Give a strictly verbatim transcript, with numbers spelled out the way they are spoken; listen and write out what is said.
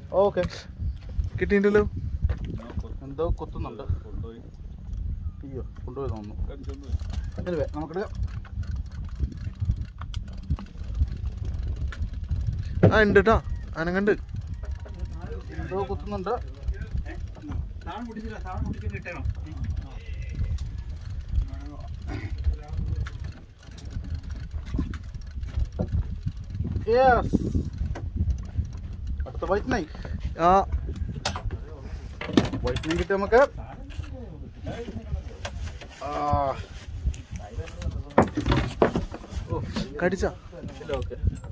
Okay. കിട്ടിയിട്ടല്ലോ. എന്തോ കുത്തുന്നുണ്ട്. അയ്യോ കൊണ്ടുപോയി തോന്നുന്നു. നമുക്കെടുക്കാം. ആ ഉണ്ട് കേട്ടോ, അനങ്ങണ്ട്. എന്തോ കുത്തുന്നുണ്ട്. അടുത്ത വൈറ്റിനായി. ആ വൈറ്റിനും കിട്ടി നമുക്ക്. കടിച്ച ഓക്കെ.